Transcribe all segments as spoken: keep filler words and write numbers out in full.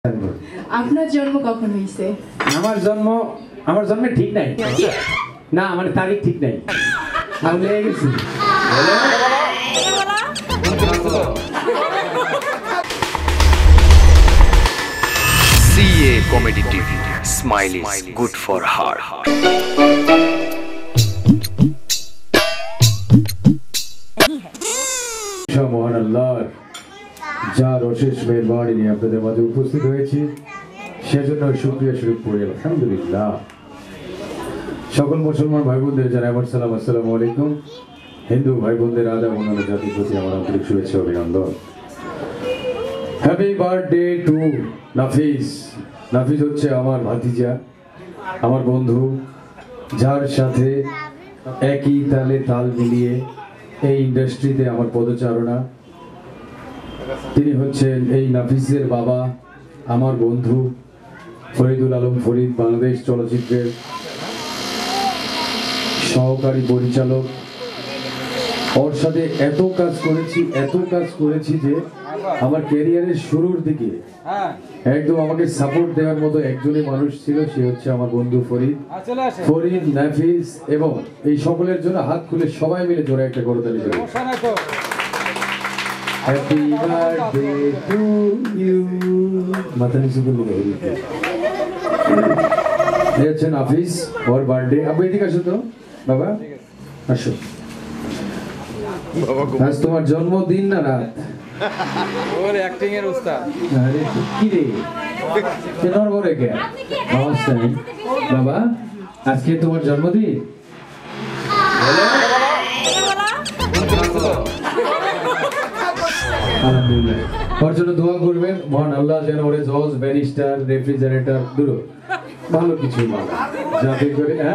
আপনার জন্ম কখন হইছে? আমার জন্ম আমার জন্মে ঠিক নাই না, মানে তারিখ ঠিক নাই। আমি লেগে গেছি। See a comedy TV, smile is good for heart. মহান আল্লাহর যার অশেষ মেহরবানি নিয়ে আপনাদের মাঝে উপস্থিত হয়েছি, সেজন্য শুকরিয়া স্বরূপ পড়ি আলহামদুলিল্লাহ। সকল মুসলমান ভাই বোনদের জানাই আমার সালাম, আসসালামু আলাইকুম। হিন্দু ভাই বোনদের আদাব অন্যান্য জাতির প্রতি আমার আন্তরিক শুভেচ্ছা অভিনন্দন। Happy birthday to Nafis. Nafis হচ্ছে আমার ভাতিজা, আমার বন্ধু, যার সাথে একই তালে তাল মিলিয়ে এই ইন্ডাস্ট্রিতে আমার পদচারণা। তিনি হচ্ছেন এই নাফিসের বাবা, আমার বন্ধু ফরিদুল আলম ফরিদ, বাংলাদেশ চলচ্চিত্রের সহকারী পরিচালক। ওর সাথে এত কাজ করেছি এত কাজ করেছি যে আমার ক্যারিয়ারের শুরুর দিকে একদম আমাকে সাপোর্ট দেওয়ার মতো একজনই মানুষ ছিল, সে হচ্ছে আমার বন্ধু ফরিদ। ফরিদ, নাফিস এবং এই সকলের জন্য হাত খুলে সবাই মিলে জোরে একটা করতালি দেব। Happy birthday to you. মাথা নিচু করে এই হচ্ছে নাফিস, ওর বার্থডে। আপনি এদিকে আসো তো বাবা, আসো। আজ তোমার জন্মদিন না রাত? ওর অ্যাক্টিং এর উস্তাদ। আরে কি রে কেন বলে কে অবস্থা নেই বাবা, আজকে তোমার জন্মদিন। আলহামদুলিল্লাহ, ওর জন্য দোয়া করবেন, মহান আল্লাহ যেন ওরে জজ, ব্যারিস্টার, রেফ্রিজারেটর দুটো ভালো কিছু মালা যাতে করে। হ্যাঁ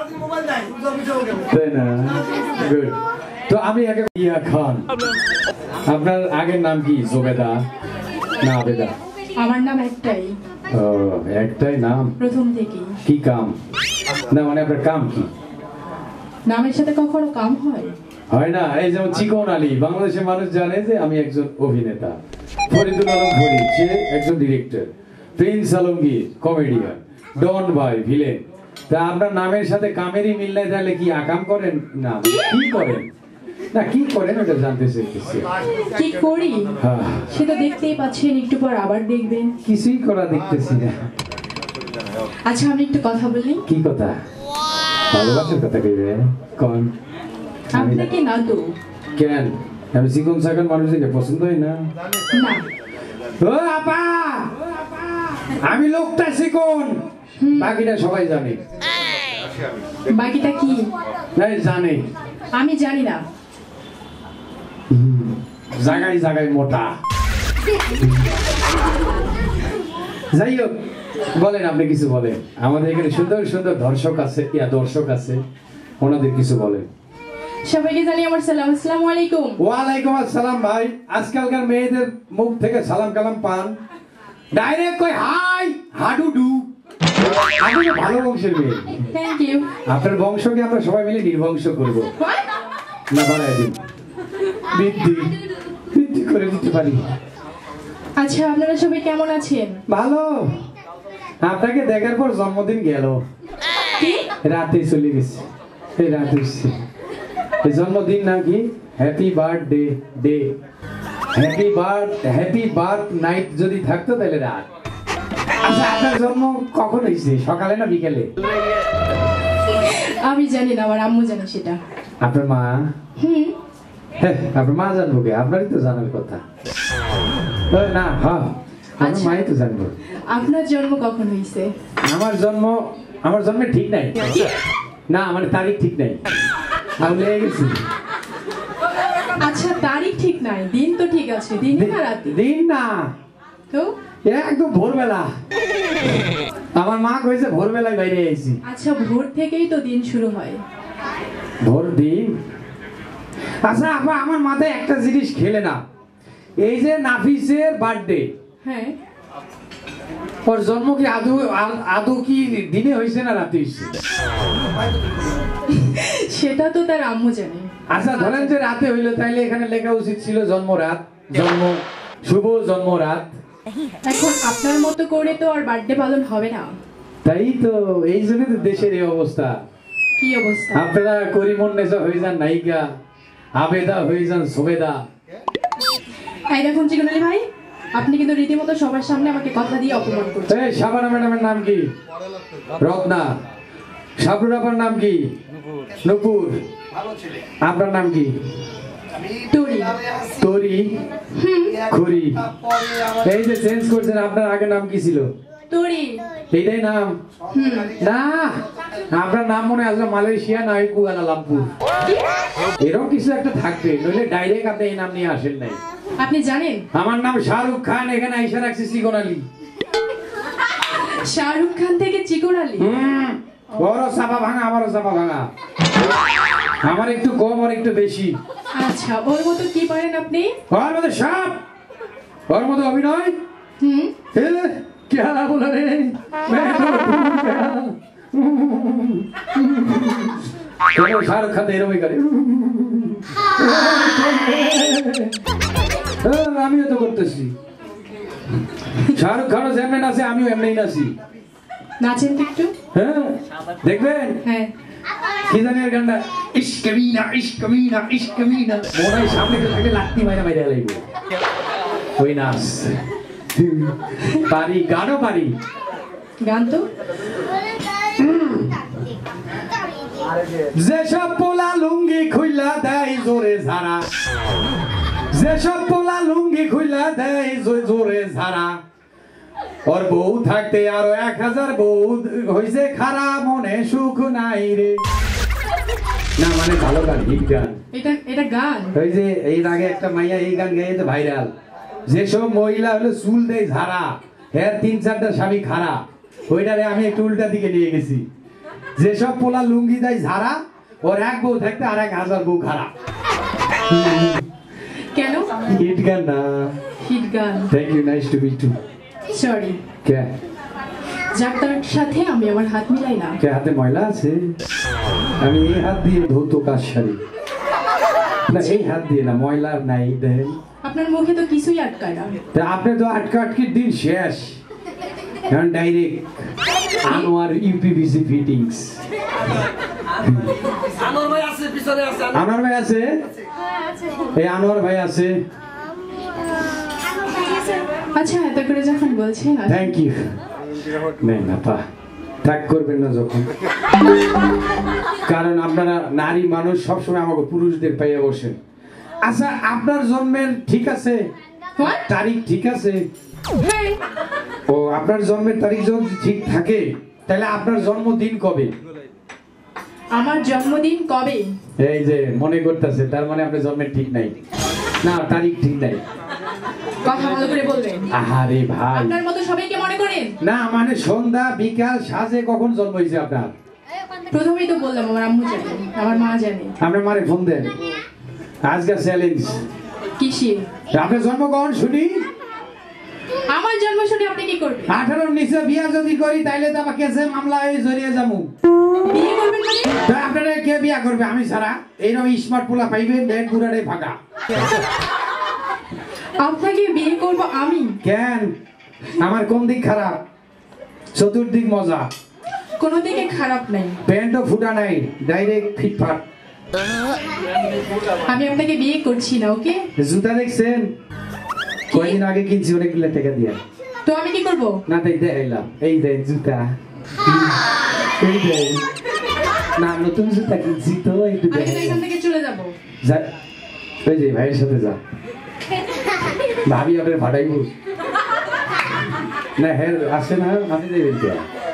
তাই না? গুড। তো আমি আগে ইয়া খান। আপনার আগের নাম কি? জোবেদা না আবেদা? আমার নাম একটাই। ও, একটাই নাম প্রথম থেকেই। কি কাম? না মানে আপনার কাম কি? নামের সাথে কখনো কাম হয়? হয় না। এই যেমন চিকন আলী, বাংলাদেশের মানুষ জানে যে আমি একজন অভিনেতা। ফরিদুল আলম ফরিদ, সে একজন director. Prince Alamgir comedian, don ভাই ভিলেন। তা আপনার নামের সাথে কামেরই মিল নাই, তাহলে কি আকাম করেন? না কি করেন না কি করেন ওটা জানতে চাইতেছি। কি করি সেটা দেখতেই পাচ্ছেন, একটু পর আবার দেখবেন। কিছুই করা দেখতেছি না। আচ্ছা আমি একটু কথা বলি। কি কথা? ভালোবাসার কথা কইবে কোন? আপনাকে না তো। কেন? আমি চিকন সাকন মানুষকে পছন্দ হয় না। না ও আপা, আমি লোকটা চিকন, বাকিটা সবাই জানে। বাকিটা কি? নাই জানে। আমি জানি না। জায়গায় জায়গায় মোটা। যাই হোক, বলেন আপনি কিছু বলেন। আমাদের এখানে সুন্দর সুন্দর দর্শক আছে, ইয়া দর্শক আছে, ওনাদের কিছু বলেন। সবাইকে জানি আমার সালাম, আসসালামু আলাইকুম। ওয়ালাইকুম আসসালাম। ভাই আজকালকার মেয়েদের মুখ থেকে সালাম কালাম পান, ডাইরেক্ট কই হাই হাডুডু। আপনি ভালো বংশের মেয়ে। Thank you. আপনার বংশকে আমরা সবাই মিলে নির্বংশ করবো না, বাড়াই দিন, বৃদ্ধি বৃদ্ধি করে দিতে পারি। আচ্ছা আপনারা সবাই কেমন আছেন? ভালো। আপনাকে দেখার পর জন্মদিন গেল, কি রাতে চলে গেছে। এই রাতে জন্মদিন নাকি happy birthday day, happy birth happy birth night যদি থাকতো তাহলে রাত। আচ্ছা আপনার জন্ম কখন হয়েছে, সকালে না বিকেলে? আমি জানি না, আমার আম্মু জানে সেটা। আপনার মা? হুম। হ্যাঁ আপনার মা জানবো কে? আপনারই তো জানার কথা না। হ্যাঁ আপনার মাই তো জানবো। আপনার জন্ম কখন হইছে? আমার জন্ম আমার জন্মে ঠিক নাই না, মানে তারিখ ঠিক নাই। আমি লেগে গেছি। আচ্ছা তারিখ ঠিক নাই, দিন তো ঠিক আছে। দিন না রাতে? দিন না তো একদম ভোরবেলা। আমার মা কইছে ভোরবেলায় বাইরে আইছি। আচ্ছা ভোর থেকেই তো দিন শুরু হয়। ভোর দিন? আচ্ছা আপা, আমার মাথায় একটা জিনিস খেলে না। এই যে নাফিসের বার্থডে, হ্যাঁ, ওর জন্ম কি আদৌ আদৌ কি দিনে হয়েছে না রাতে হয়েছে? সেটা তো তার আম্মু জানে। আচ্ছা ধরেন যে রাতে হইলো, তাইলে এখানে লেখা উচিত ছিল জন্ম রাত, জন্ম শুভ জন্ম রাত। এখন আপনার মতো করে তো আর বার্থডে পালন হবে না। তাই তো, এই জন্য তো দেশের এই অবস্থা। কি অবস্থা? আপনারা করিমন্নেসা হয়ে যান নায়িকা, আবেদা হয়ে যান সুবেদা। এই দেখুন চিকন আলী ভাই, আপনি কিন্তু রীতিমতো সবার সামনে আমাকে কথা দিয়ে অপমান করছেন। এই শাবানা ম্যাডামের নাম কি? রত্না। সাবরুর আপার নাম কি? নূপুর। আপনার নাম কি? টুরি। তরি। খুরি। এই যে চেঞ্জ করছেন, আপনার আগে নাম কি ছিল? টুরি। এইটাই নাম? না, আপনার নাম মনে হয় মালয়েশিয়া না কুয়ালালামপুর, এরকম কিছু একটা থাকবে, নইলে ডাইরেক্ট আপনি এই নাম নিয়ে আসেন নাই। আপনি জানেন আমার নাম শাহরুখ খান, এখানে আইসা রাখছি চিকন আলী। শাহরুখ খান থেকে চিকন আলী? হুম, ওরও চাপা ভাঙা, আমারও চাপা ভাঙা, আমার একটু কম আর একটু বেশি। আচ্ছা, ওর মতো কি পারেন আপনি? ওর মতো সাপ, ওর মতো অভিনয়। হুম, क्या बोला रे, मैं तो क्या शाहरुख खान এরকমই করে। আমিও তো করতেছি, শাহরুখ খানও যেমন নাচে আমিও এমনি নাচি। নাচেন তো একটু। হ্যাঁ দেখবেন। হ্যাঁ, কি জানি এর গানটা, ইশক মিনা ইশক মিনা ইশক মিনা, মনে হয় সামনে থেকে লাত্তি মাইরা মাইরা লাগবে ওই নাচ। পারি, গানও পারি। গান তো যেসব পোলা লুঙ্গি খুইলা দেয় জোরে ঝাড়া, যেসব পোলা লুঙ্গি খুইলা দেয় জোরে ঝাড়া, ওর বউ থাকতে আরো এক হাজার বউ হইছে খারা, মনে সুখ নাই রে। না মানে ভালো গান, হিট গান এটা। এটা গান? ওই যে এর আগে একটা মাইয়া এই গান গেয়ে তো ভাইরাল, যেসব মহিলা হলো চুল দেয় ঝাড়া, এর তিন চারটা স্বামী খারা, ওইটারে আমি একটু উল্টা দিকে নিয়ে গেছি। যেসব পোলা লুঙ্গি দেয় ঝাড়া, ওর এক বউ থাকতে আর এক হাজার বউ খারা। কেন? হিট গান না? হিট গান। Thank you, nice to meet you. Sorry, কে যার তার সাথে আমি আমার হাত মিলাই না। কে হাতে ময়লা আছে? আমি এই হাত দিয়ে ধৌত কাজ সারি না, এই হাত দিয়ে না, ময়লা নাই দেন। আপনার মুখে তো কিছুই আটকায় না। তা আপনি তো আটকা আটকির দিন শেষ, কারণ direct Anwar UPVC fittings. Anwar ভাই আছে, পিছনে আছে। আনোয়ার ভাই আছে, এই আনোয়ার ভাই আছে। আচ্ছা, এত করে যখন বলছেন, থ্যাংক ইউ। নেই না পা ত্যাগ করবেন না যখন, কারণ আপনারা নারী মানুষ সবসময় আমাকে পুরুষদের পাইয়া বসেন। আচ্ছা, আপনার জন্মের ঠিক আছে What? তারিখ ঠিক আছে? হ্যাঁ, ও, আপনার জন্মের তারিখ যদি ঠিক থাকে তাহলে আপনার জন্মদিন কবে? আমার জন্মদিন কবে? এই যে মনে করতেছে, তার মানে আপনার জন্মের ঠিক নাই না, তারিখ ঠিক নাই। কথা ভালো করে বলবেন। আহারে ভাই, আপনার মতো সবাইকে মনে করেন না মানে সন্ধ্যা বিকাল সাজে কখন জন্ম হয়েছে আপনার? প্রথমেই তো বললাম আমার আম্মু জানে, আমার মা জানে। আপনার মারে ফোন দেন, আজকে চ্যালেঞ্জ। কিসে? আপনার জন্ম কখন শুনি? আমার জন্ম শুনে আপনি কি করবেন? আঠারোর নিচে বিয়া যদি করি তাইলে তো আমার কেসে মামলা হয়ে জড়িয়ে যাবো। বিয়ে করবেন মানে? তা আপনারা কে বিয়া করবে আমি ছাড়া? এইরকম স্মার্ট পোলা পাইবেন, দেন পুরারে ফাঁকা। আপনাকে বিয়ে করব আমি? কেন? আমার কোন দিক খারাপ? চতুর্দিক মজা, কোনো দিকে খারাপ নাই। প্যান্টও ফুটা নাই, ডাইরেক্ট ফিটফাট। আমি আপনাকে বিয়ে করছি না, ওকে? জুতা দেখছেন? কয়দিন আগে কিনছি অনেকগুলো টাকা দিয়ে। তো আমি কি করব? না তাই দেখাইলাম, এই দেন জুতা, এই দেন। না নতুন জুতা কিনছি তো একটু আমি তো দেখাইলাম। এখান থেকে চলে যাব। যা, ওই যে ভাইয়ের সাথে যা, ভাবি আপনার ভাড়াইব না, হ্যাঁ আসে না, আমি যাই বলতে।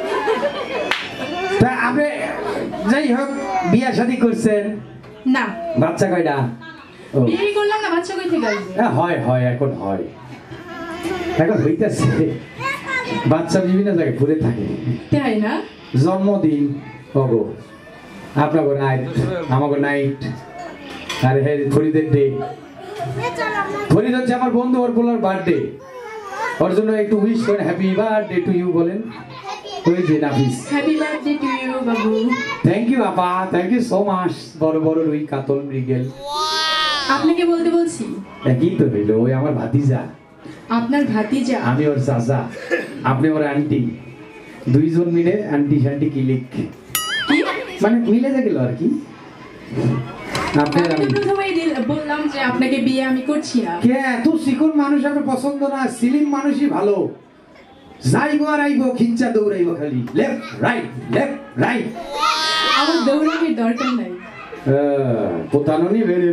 তা আপনি যাই হোক বিয়া শাদী করছেন? না। বাচ্চা কয়টা? ও বিয়ে করলাম না, বাচ্চা কই থেকে আসবে? হ্যাঁ, হয় হয় এখন হয়, এখন হইতেছে। বাচ্চা বিভিন্ন জায়গায় ঘুরে থাকে। তাই না? জন্মদিন ওগো, আপনাকে নাইট, আমাকে নাইট, আর হে ফরিদের ডে। ফরিদ হচ্ছে আমার বন্ধু, ওর বলার বার্থডে, ওর জন্য একটু উইশ করেন, হ্যাপি বার্থডে টু ইউ বলেন। ওই যে Nafis, happy birthday to you বাবু। থ্যাংক ইউ আপা, থ্যাংক ইউ সো মাচ। বড় বড় রুই, কাতল, মৃগেল। আপনাকে বলতে বলছি। একই তো হইলো, ওই আমার ভাতিজা। আপনার ভাতিজা। আমি ওর চাচা, আপনি ওর আন্টি, দুইজন মিলে আন্টি শান্টি কিলিক, কি? মানে মিলে যে গেল আর কি। আপনার আমি তো আমি প্রথমেই দিল- বললাম যে আপনাকে বিয়ে আমি করছি না। কে এত চিকন মানুষ আমার পছন্দ না, সিলিম মানুষই ভালো। যাইবো আর আইবো, খিঞ্চা দৌড়াইবো খালি, লেফট রাইট লেফট রাইট। আমার দৌড়ানোর দরকার নাই। পোতানি বেড়ে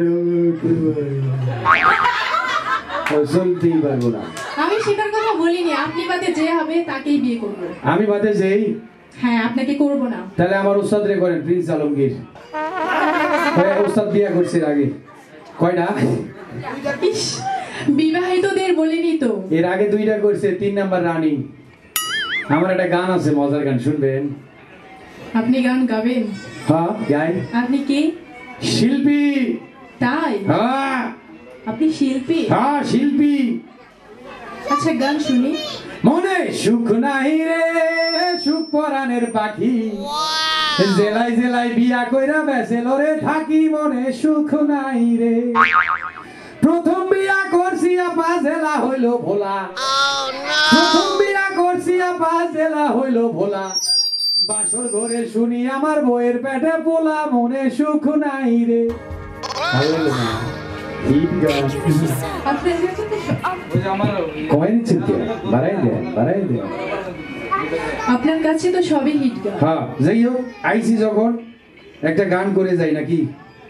চলতেই পারবো না। আমি সেটার কথা বলিনি, আপনি বাদে যে হবে তাকেই বিয়ে করব। আমি বাদে যেই, হ্যাঁ আপনাকে করব না। তাহলে আমার উস্তাদ রে করেন, প্রিন্স আলমগীর। হ্যাঁ, উস্তাদ বিয়া করছে এর আগে কয়টা? ইস, বিবাহিতদের বলিনি তো। এর আগে দুইটা করছে, তিন নাম্বার রানিং। আমার একটা গান আছে, মজার গান, শুনবেন? আপনি গান গাবেন? হ্যাঁ গাই। আপনি কি? শিল্পী। তাই? হ্যাঁ আপনি শিল্পী? হ্যাঁ শিল্পী। আচ্ছা গান শুনি। মনে সুখ নাই রে, সুখ পরাণের পাখি, জেলায় জেলায় বিয়া কইরা বেসেলরে থাকি, মনে সুখ নাই রে। প্রথম বিয়া করছি আপা, জেলা হইল ভোলা। প্রথম বিয়া করছি আপা, জেলা হইল ভোলা। বাসর ঘরে শুনি আমার বউয়ের পেটে পোলা, মনে সুখ নাই রে। ভালো লাগলো না? হিট গান। আপনার কাছে তো সব- ওই যে আমার কমাই নিচ্ছেন কে? বাড়াই দেন, বাড়াই দেন। আপনার কাছে তো সবই হিট গান। হ্যাঁ, যাই হোক, আইসি যখন একটা গান করে যাই নাকি?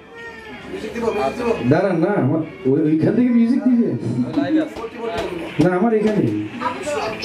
দাঁড়ান না, আমার ওই- ওইখান থেকে মিউজিক দিবে লাইভ আছে না, আমার এখানে